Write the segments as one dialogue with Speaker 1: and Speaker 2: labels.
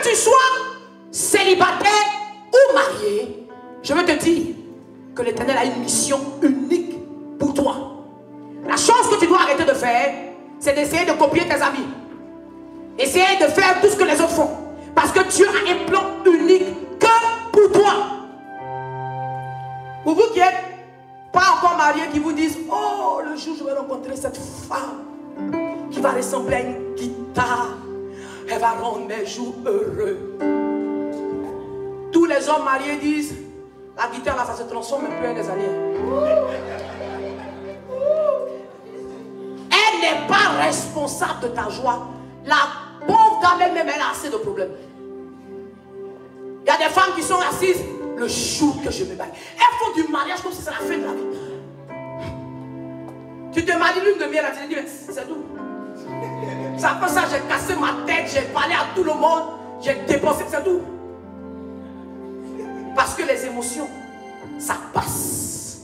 Speaker 1: tu sois célibataire ou marié, je veux te dire que l'Éternel a une mission unique pour toi. La chose que tu dois arrêter de faire, c'est d'essayer de copier tes amis. Essayer de faire tout ce que les autres font. Parce que Dieu a un plan unique que pour toi. Pour vous qui n'êtes pas encore mariés, qui vous disent, oh, le jour où je vais rencontrer cette femme qui va ressembler à une guitare, elle va rendre mes jours heureux. Tous les hommes mariés disent, la guitare là, ça se transforme un peu en des années. Elle n'est pas responsable de ta joie. La pauvre dame elle-même, elle a assez de problèmes. Il y a des femmes qui sont assises le jour que je me marie. Elles font du mariage comme si c'est la fin de la vie. Tu te maries l'une de miel, tu te dis, c'est tout. C'est après ça, j'ai cassé ma tête, j'ai parlé à tout le monde, j'ai dépensé, c'est tout. Parce que les émotions, ça passe.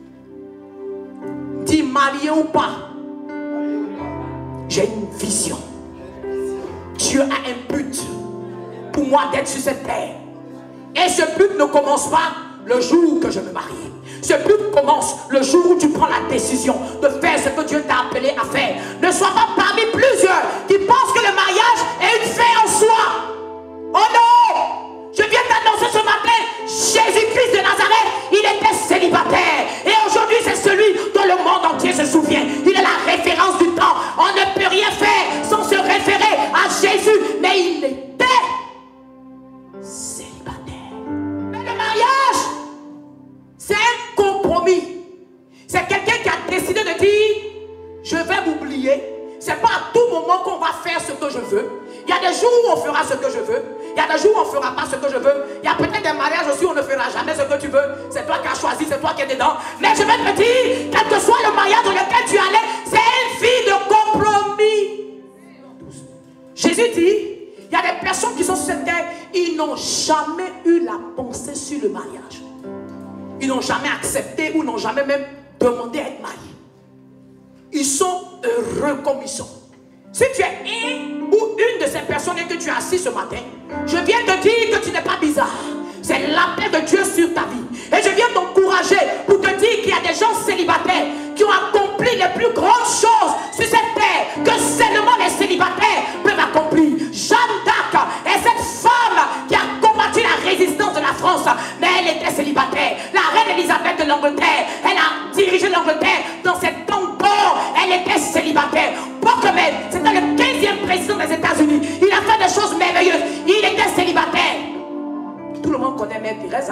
Speaker 1: Dis marié ou pas, j'ai une vision. Dieu a un but pour moi d'être sur cette terre. Et ce but ne commence pas le jour que je me marie. Ce but commence le jour où tu prends la décision de faire ce que Dieu t'a appelé à faire. Ne sois pas parmi plusieurs qui pensent que le mariage est une fin en soi. Oh non! Je viens d'annoncer ce matin, Jésus-Christ de Nazareth, il était célibataire. Et aujourd'hui, c'est celui dont le monde entier se souvient. Il est la référence du temps. On ne peut rien faire sans se référer à Jésus. Mais il était célibataire. Mais le mariage, c'est un compromis. C'est quelqu'un qui a décidé de dire, je vais m'oublier. C'est pas à tout moment qu'on va faire ce que je veux. Il y a des jours où on fera ce que je veux. Il y a des jours où on ne fera pas ce que je veux. Il y a peut-être des mariages aussi où on ne fera jamais ce que tu veux. C'est toi qui as choisi, c'est toi qui es dedans. Mais je vais te dire, quel que soit le mariage dans lequel tu allais, c'est une vie de compromis. Jésus dit, il y a des personnes qui sont sur cette terre, ils n'ont jamais eu la pensée sur le mariage. Ils n'ont jamais accepté ou n'ont jamais même demandé à être mariés. Ils sont heureux comme ils sont. Si tu es une ou une de ces personnes et que tu es assis ce matin, je viens te dire que tu n'es pas bizarre. C'est l'appel de Dieu sur ta vie. Et je viens t'encourager pour te dire qu'il y a des gens célibataires qui ont accompli les plus grandes choses sur cette terre que seulement les célibataires peuvent accomplir. Jeanne d'Arc est cette femme qui a combattu la résistance de la France, mais elle était célibataire. La reine Elisabeth de l'Angleterre, elle a dirigé l'Angleterre dans cette temps d'or. Elle était célibataire. Bockeman, c'était le 15e président des États-Unis. Il a fait des choses merveilleuses. Il était célibataire. Tout le monde connaît Mère Teresa.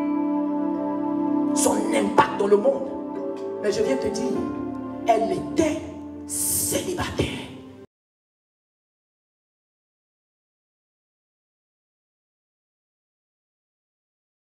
Speaker 1: Son impact dans le monde. Mais je viens te dire, elle était célibataire.